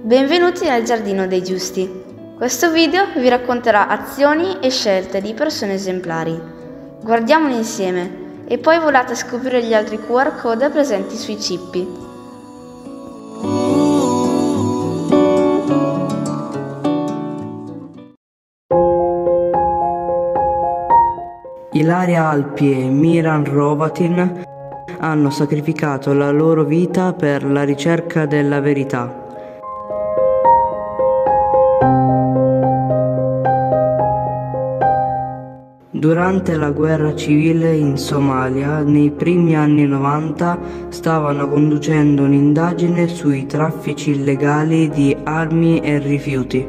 Benvenuti al Giardino dei Giusti. Questo video vi racconterà azioni e scelte di persone esemplari. Guardiamoli insieme e poi volate a scoprire gli altri QR code presenti sui cippi. Ilaria Alpi e Miran Hrovatin hanno sacrificato la loro vita per la ricerca della verità. Durante la guerra civile in Somalia, nei primi anni 90, stavano conducendo un'indagine sui traffici illegali di armi e rifiuti.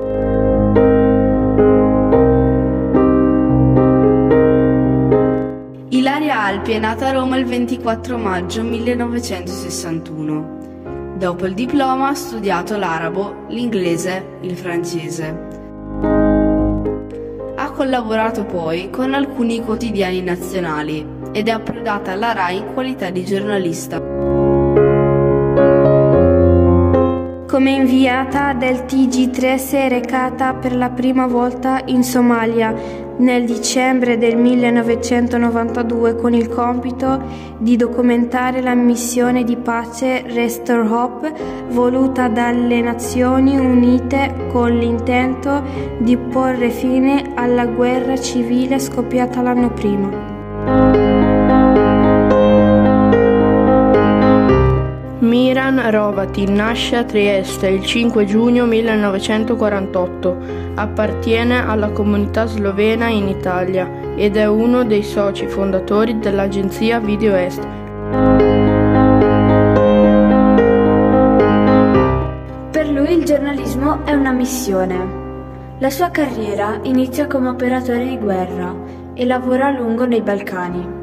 Ilaria Alpi è nata a Roma il 24 maggio 1961. Dopo il diploma ha studiato l'arabo, l'inglese, il francese. Ha collaborato poi con alcuni quotidiani nazionali ed è approdata alla RAI in qualità di giornalista. Come inviata del TG3 si è recata per la prima volta in Somalia nel dicembre del 1992 con il compito di documentare la missione di pace Restore Hope voluta dalle Nazioni Unite con l'intento di porre fine alla guerra civile scoppiata l'anno prima. Miran Hrovatin nasce a Trieste il 5 giugno 1948, appartiene alla comunità slovena in Italia ed è uno dei soci fondatori dell'agenzia Video Est. Per lui il giornalismo è una missione. La sua carriera inizia come operatore di guerra e lavora a lungo nei Balcani.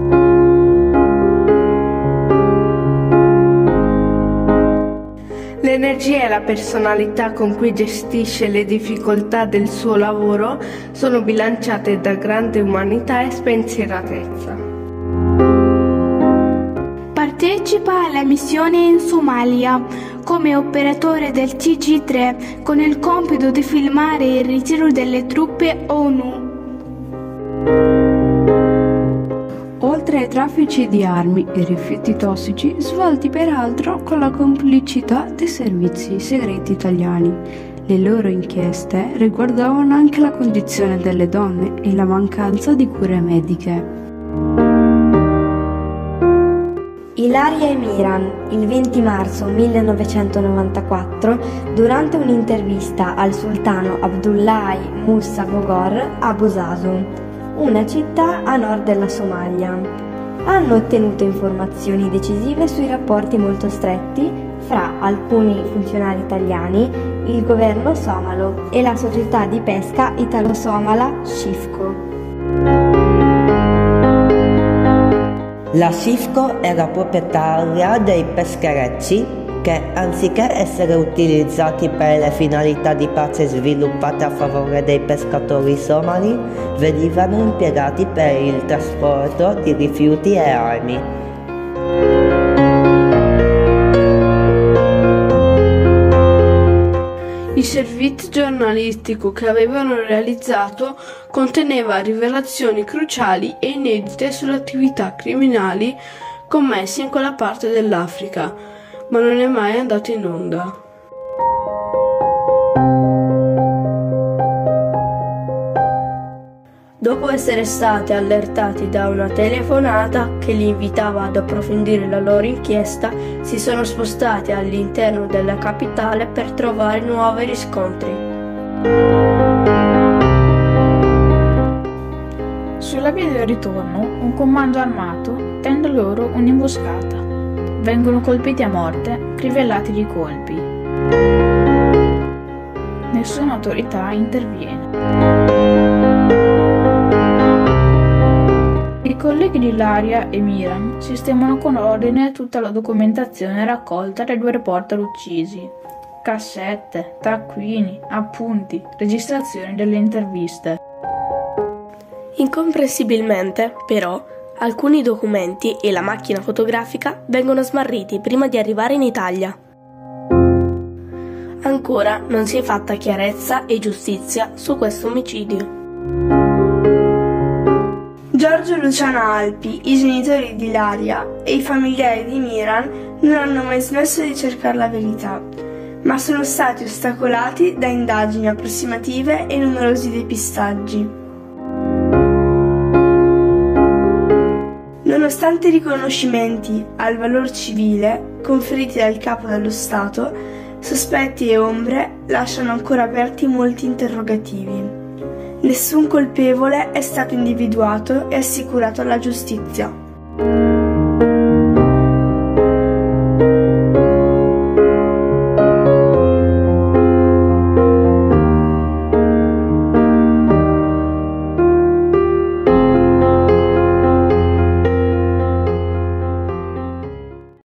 L'energia e la personalità con cui gestisce le difficoltà del suo lavoro sono bilanciate da grande umanità e spensieratezza. Partecipa alla missione in Somalia come operatore del TG3 con il compito di filmare il ritiro delle truppe ONU. Oltre ai traffici di armi e rifiuti tossici, svolti peraltro con la complicità dei servizi segreti italiani. Le loro inchieste riguardavano anche la condizione delle donne e la mancanza di cure mediche. Ilaria e Miran, il 20 marzo 1994, durante un'intervista al sultano Abdullahi Musa Bogor a Bosaso, una città a nord della Somalia. Hanno ottenuto informazioni decisive sui rapporti molto stretti fra alcuni funzionari italiani, il governo somalo e la società di pesca italo-somala Shifco. La Shifco era proprietaria dei pescherecci che, anziché essere utilizzati per le finalità di pace sviluppate a favore dei pescatori somali, venivano impiegati per il trasporto di rifiuti e armi. Il servizio giornalistico che avevano realizzato conteneva rivelazioni cruciali e inedite sulle attività criminali commesse in quella parte dell'Africa, ma non è mai andato in onda. Dopo essere stati allertati da una telefonata che li invitava ad approfondire la loro inchiesta, si sono spostati all'interno della capitale per trovare nuovi riscontri. Sulla via del ritorno, un comando armato tende loro un'imboscata. Vengono colpiti a morte, crivellati di colpi. Nessuna autorità interviene. I colleghi di Ilaria e Miran sistemano con ordine tutta la documentazione raccolta dai due reporter uccisi. Cassette, taccuini, appunti, registrazioni delle interviste. Incomprensibilmente, però, alcuni documenti e la macchina fotografica vengono smarriti prima di arrivare in Italia. Ancora non si è fatta chiarezza e giustizia su questo omicidio. Giorgio Luciana Alpi, i genitori di Ilaria e i familiari di Miran non hanno mai smesso di cercare la verità, ma sono stati ostacolati da indagini approssimative e numerosi depistaggi. Nonostante i riconoscimenti al valor civile conferiti dal Capo dello Stato, sospetti e ombre lasciano ancora aperti molti interrogativi. Nessun colpevole è stato individuato e assicurato alla giustizia.